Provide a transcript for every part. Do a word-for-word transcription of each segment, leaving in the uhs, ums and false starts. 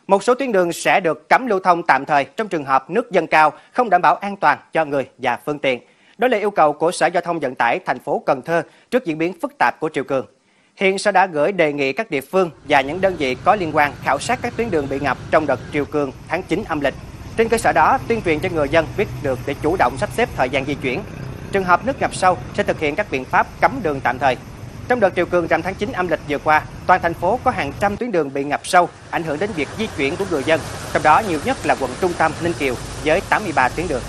Một số tuyến đường sẽ được cấm lưu thông tạm thời trong trường hợp nước dâng cao không đảm bảo an toàn cho người và phương tiện. Đó là yêu cầu của Sở Giao thông Vận tải thành phố Cần Thơ trước diễn biến phức tạp của triều cường. Hiện Sở đã gửi đề nghị các địa phương và những đơn vị có liên quan khảo sát các tuyến đường bị ngập trong đợt triều cường tháng chín âm lịch. Trên cơ sở đó, tuyên truyền cho người dân biết được để chủ động sắp xếp thời gian di chuyển. Trường hợp nước ngập sâu sẽ thực hiện các biện pháp cấm đường tạm thời. Trong đợt triều cường rằm tháng chín âm lịch vừa qua, toàn thành phố có hàng trăm tuyến đường bị ngập sâu, ảnh hưởng đến việc di chuyển của người dân. Trong đó nhiều nhất là quận trung tâm Ninh Kiều với tám mươi ba tuyến đường.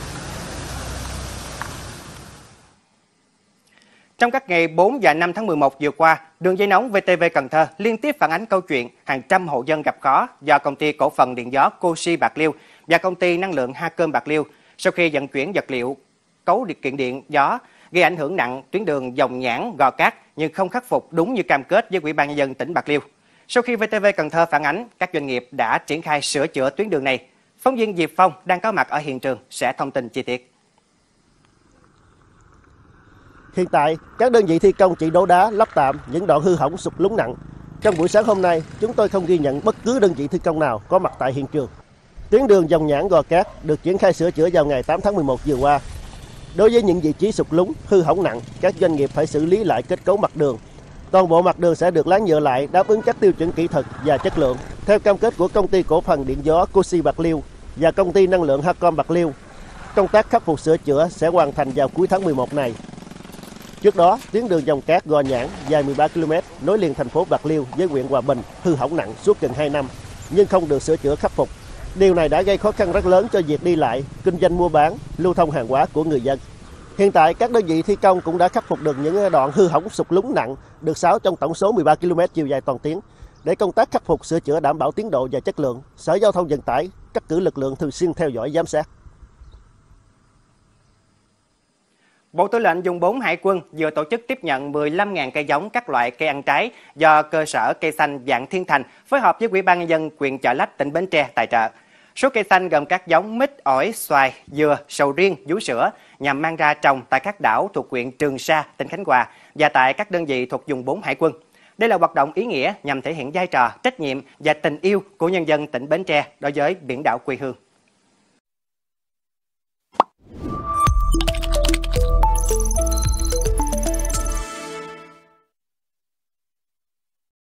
Trong các ngày bốn và năm tháng mười một vừa qua, đường dây nóng vê tê vê Cần Thơ liên tiếp phản ánh câu chuyện hàng trăm hộ dân gặp khó do công ty cổ phần điện gió Cosi Bạc Liêu và công ty năng lượng Hacom Bạc Liêu sau khi vận chuyển vật liệu cấu điều kiện điện gió gây ảnh hưởng nặng tuyến đường Dòng Nhãn, Gò Cát nhưng không khắc phục đúng như cam kết với Ủy ban nhân dân tỉnh Bạc Liêu. Sau khi vê tê vê Cần Thơ phản ánh, các doanh nghiệp đã triển khai sửa chữa tuyến đường này. Phóng viên Diệp Phong đang có mặt ở hiện trường sẽ thông tin chi tiết. Hiện tại, các đơn vị thi công chỉ đổ đá, lắp tạm những đoạn hư hỏng sụt lún nặng. Trong buổi sáng hôm nay, chúng tôi không ghi nhận bất cứ đơn vị thi công nào có mặt tại hiện trường. Tuyến đường Dòng Nhãn, Gò Cát được triển khai sửa chữa vào ngày tám tháng mười một vừa qua. Đối với những vị trí sụt lún, hư hỏng nặng, các doanh nghiệp phải xử lý lại kết cấu mặt đường. Toàn bộ mặt đường sẽ được láng nhựa lại đáp ứng các tiêu chuẩn kỹ thuật và chất lượng. Theo cam kết của công ty cổ phần điện gió Cosi Bạc Liêu và công ty năng lượng Hacom Bạc Liêu, công tác khắc phục sửa chữa sẽ hoàn thành vào cuối tháng mười một này. Trước đó, tuyến đường Dòng Cát Gò Nhãn dài mười ba ki lô mét nối liền thành phố Bạc Liêu với huyện Hòa Bình hư hỏng nặng suốt gần hai năm nhưng không được sửa chữa khắc phục. Điều này đã gây khó khăn rất lớn cho việc đi lại, kinh doanh mua bán, lưu thông hàng hóa của người dân. Hiện tại, các đơn vị thi công cũng đã khắc phục được những đoạn hư hỏng sụt lún nặng, được sáu trong tổng số mười ba ki lô mét chiều dài toàn tuyến. Để công tác khắc phục sửa chữa đảm bảo tiến độ và chất lượng, Sở Giao thông Vận tải cắt cử lực lượng thường xuyên theo dõi giám sát. Bộ Tư lệnh Vùng bốn Hải quân vừa tổ chức tiếp nhận mười lăm nghìn cây giống các loại cây ăn trái do cơ sở cây xanh Vạn Thiên Thành phối hợp với Ủy ban nhân dân huyện Chợ Lách, tỉnh Bến Tre tài trợ. Số cây xanh gồm các giống mít, ổi, xoài, dừa, sầu riêng, vú sữa nhằm mang ra trồng tại các đảo thuộc huyện Trường Sa, tỉnh Khánh Hòa và tại các đơn vị thuộc Vùng bốn Hải quân. Đây là hoạt động ý nghĩa nhằm thể hiện vai trò, trách nhiệm và tình yêu của nhân dân tỉnh Bến Tre đối với biển đảo quê hương.